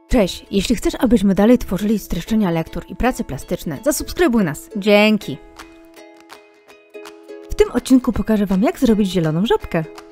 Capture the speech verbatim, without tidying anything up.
Cześć! Jeśli chcesz, abyśmy dalej tworzyli streszczenia lektur i prace plastyczne, zasubskrybuj nas. Dzięki! W tym odcinku pokażę Wam, jak zrobić zieloną żabkę.